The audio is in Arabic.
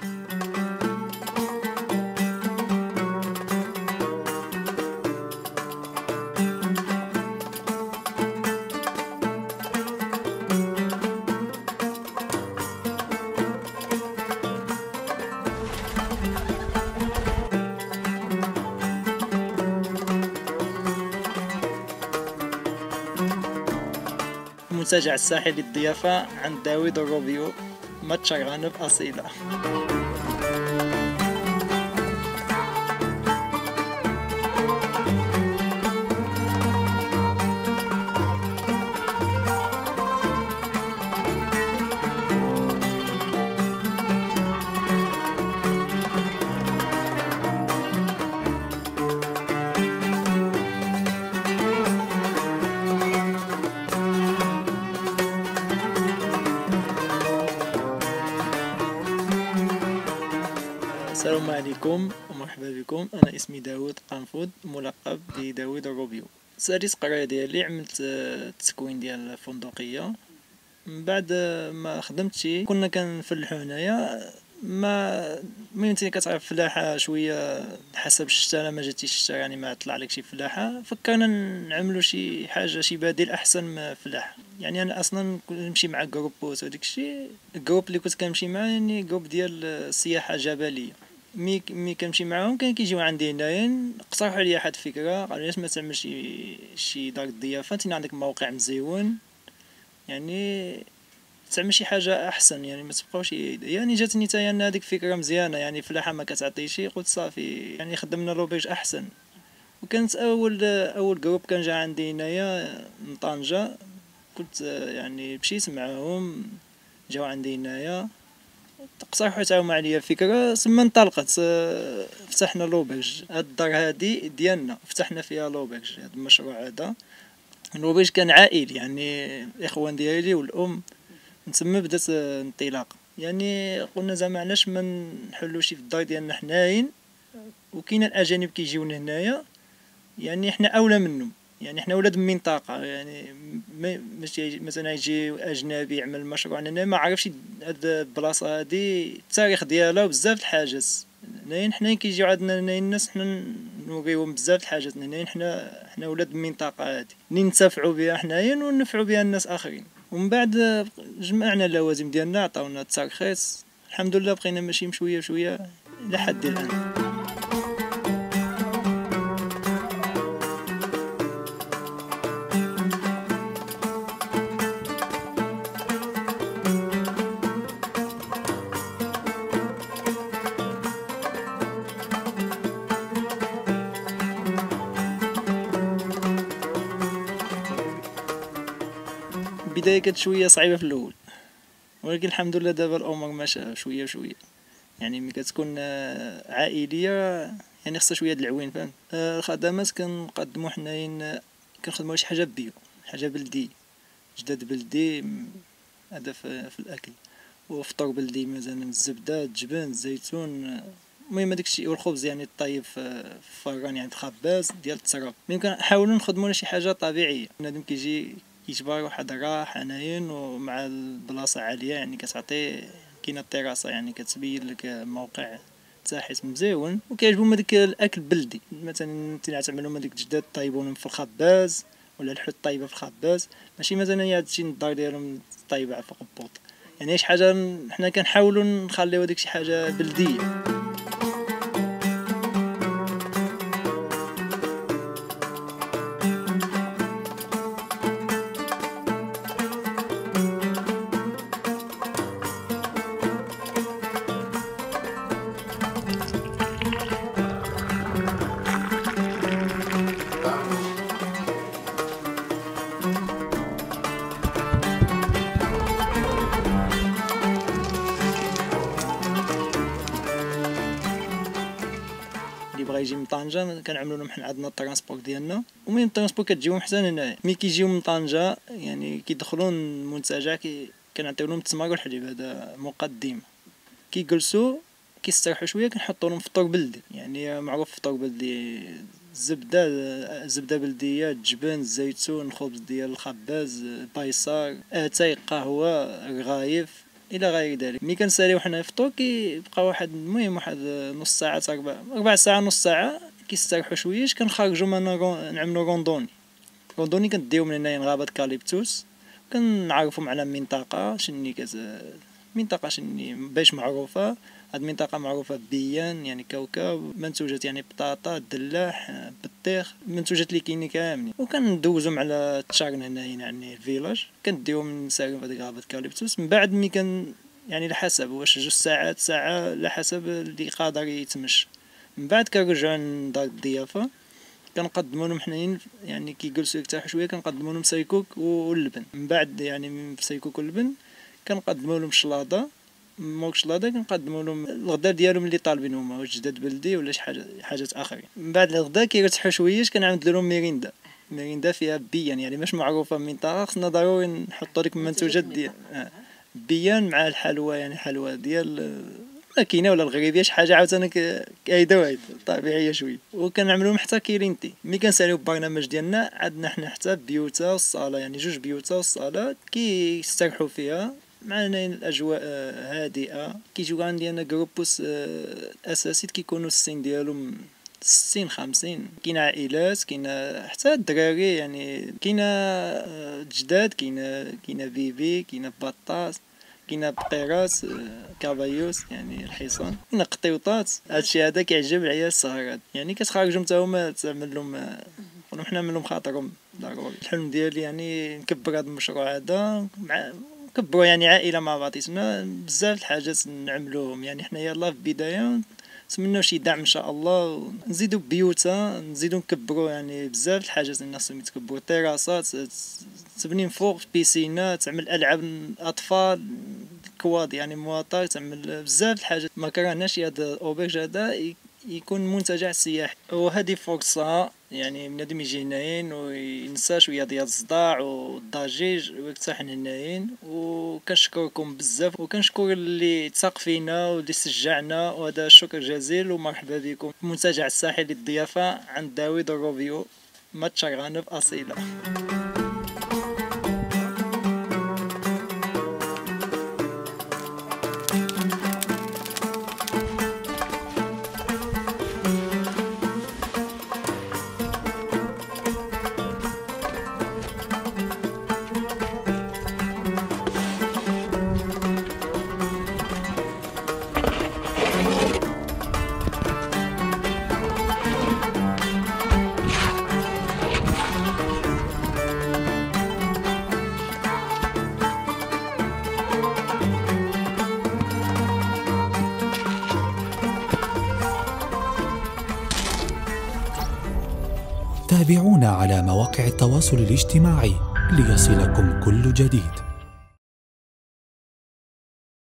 المنتجع الساحلي للضيافة عند داوود الروبيو، متجر غنب أصيلة. السلام عليكم ومرحبا بكم. انا اسمي داوود قنفود، ملقب بداوود الروبيو. ساليت القرايه ديالي، عملت التكوين ديال الفندقيه. من بعد ما خدمتي كنا كنفلحو هنايا. ما المهم كتعرف فلاحه شويه حسب الشتا، انا ما جاتيش الشتا يعني ما طلع لك شي فلاحه، فكرنا نعملوا شي حاجه، شي بديل احسن من الفلاحه. يعني انا اصلا كنت نمشي مع جروبوس وداك الشيء. الجروب اللي كنت كنمشي معاه يعني جروب ديال السياحه الجبليه. مي كنمشي معاهم كان كيجيو عندي هنايا، اقترحوا عليا واحد الفكره، قالوا علاش ما تعمل شي دار ضيافه، انت عندك موقع مزيون، يعني تعمل شي حاجه احسن، يعني ما تبقاوش يعني جاتني حتى انا هذيك الفكره مزيانه، يعني فلاحه ما كتعطيش، قلت صافي يعني خدمنا لوبيج احسن. وكانت اول جروب كان جا عندي هنايا من طنجه، كنت يعني مشيت معاهم، جاو عندي هنايا اقترحوا حتى هما عليا الفكره، ثم انطلقت. فتحنا لوبيج، هاد الدار هادي ديالنا فتحنا فيها لوبيج. هاد المشروع هذا لوبيج كان عائلي، يعني الاخوان ديالي والام، من تما بدات انطلاق. يعني قلنا زعما علاش ما نحلوش في الدار ديالنا حنايا، وكاين الاجانب كيجيو هنايا، يعني احنا اولى منهم، يعني احنا ولاد المنطقه، يعني ماشي مثلا يجي اجنبي يعمل مشروع هنا ما عرفش هاد البلاصه هادي التاريخ ديالها وبزاف د الحاجات. هنايا حنا كيجيو عندنا هنايا الناس، حنا نوريوهم بزاف د الحاجات. هنايا حنا ولاد المنطقه هادي اللي ننتفعوا بها حنايا وننفعوا بها الناس اخرين. ومن بعد جمعنا اللوازم ديالنا، عطاونا الترخيص، الحمد لله بقينا ماشيين بشويه بشويه لحد الان. البداية كانت شوية صعيبة في الأول، ولكن الحمد لله دابا الأمور ماشية شوية بشوية. يعني ملي كتكون عائلية يعني خصها شوية د العوين، فهم. الخدمات كنقدمو حنايا، كنخدمو شي حاجة بيو، حاجة بلدية، جداد بلدي، هذا في الأكل. وفطور بلدي، مثلا الزبدة، الجبن، الزيتون، المهم هداك الشيء. والخبز يعني الطيب في الفران، يعني الخباز ديال التراب. يمكن نحاولوا نخدموا شي حاجة طبيعية، بنادم كيجي كيجبر واحد الراحة حنايا، ومع البلاصة عالية، يعني كتعطي كاينه التيراسة، يعني كتبين لك موقع تاحس مزيون، وكيعجبهم هذاك الاكل بلدي. مثلا انت تعملهم هذيك الجداد طيبونهم في الخباز، ولا الحوت طيبه في الخباز، ماشي مثلا هي تجي الدار ديالهم طيبه في قبوط. يعني شي حاجه حنا كنحاولوا نخليو ديك شي حاجه بلديه. اللي بغا يجي من طنجة كنعملوا لهم حنا عندنا الترونسبور ديالنا، ومن الترونسبور كتجيهم حتى هنايا. ملي كيجيو من طنجة يعني كيدخلوا المنتجع، كنعطيو لهم التمر والحليب، هذا مقدم. كيجلسوا كيستريحوا شويه، كنحطوا لهم فطور بلدي، يعني معروف فطور بلدي، الزبده بلديه، الجبن، الزيتون، الخبز ديال الخباز، بايصار، اتاي، قهوه، رغايف. الى غير ذلك. ملي كنساليو حنا يفطروا كيبقى واحد المهم واحد نص ساعه حتى ربع ساعه نص ساعه كيستريحوا شويش. كنخرجوا نعملوا روندوني كنديو من هنايا غابه كاليبتوس، كنعرفهم على منطقه شني منطقه شني باش معروفه. هاد المنطقه معروفه بيان يعني كوكب منتوجات يعني بطاطا الدلاح بطيخ المنتوجات اللي كاينين كاملين. وكندوزو مع التشارن هنايا يعني الفيلاج كنديهم نساليو في هذيك غابه كاليبتوس. من بعد ملي يعني على حسب واش 2 ساعات ساعه على حسب اللي قادر يتمشى. من بعد كنرجعوا لدار الضيافه كنقدموا لهم حنايا يعني كيجلسوا يرتاحوا شويه كنقدموا لهم سيكوك واللبن. من بعد يعني من سيكوك واللبن كنقدموا لهم شلاضه. موك شلاضه كنقدموا لهم الغداء ديالهم اللي طالبين هما واش جداد بلدي ولا شي حاجات اخرين. من بعد الغداء كيرتاحوا شويه كنعمل لهم ميريندا فيها بيان يعني باش معروفه المنطقه. خصنا ضروري نحطوا ديك المنتوجات ديال بيان مع الحلوى يعني حلوى ديال كاينه ولا الغريبيه شي حاجه عاوتاني كايده طبيعيه شويه. وكنعملوا لهم حتى كيرينتي. ملي كنساليو البرنامج ديالنا عندنا حنا حتى بيوتا والصاله يعني 2 بيوتا والصاله كيستريحوا فيها معنا الاجواء هادئه. كيجيو عندنا جروبوس اساسي كيكونوا السن ديالهم 60 50. كاين عائلات كاين حتى الدراري يعني كاين جداد كاين بيبي كاين بطاط كاين بقيرات كابايوس يعني الحصان كاين قطيوطات. هادشي هذا كيعجب العيال الصغار يعني كتخرجهم حتى هما تعمل لهم حنا نعمل لهم خاطرهم ضروري. الحلم ديالي يعني نكبر هذا المشروع هذا نكبروا يعني عائله مع بعضياتنا. بزاف الحاجات نعملوهم يعني حنا يلاه في البدايه نتمنوا شي دعم ان شاء الله. نزيدوا بيوتا نزيدوا نكبروا يعني بزاف الحاجات اللي خصهم يتكبروا. تيراسات تبني فوق بيسينا تعمل العاب الاطفال كواد يعني مواطر تعمل بزاف الحاجات. ما كرهناش هذا الاوبرج هذا يكون منتجع سياحي. وهذه فرصه يعني بنادم يجي هنايا وينسى شويه ديال الصداع والضجيج ويرتاح هنايا. وكنشكركم بزاف وكنشكر اللي تثق فينا واللي شجعنا وهذا الشكر جزيل. ومرحبا بكم في المنتجع الساحلي للضيافه عند داوود الروبيو متشرغانب اصيله. تابعونا على مواقع التواصل الاجتماعي ليصلكم كل جديد.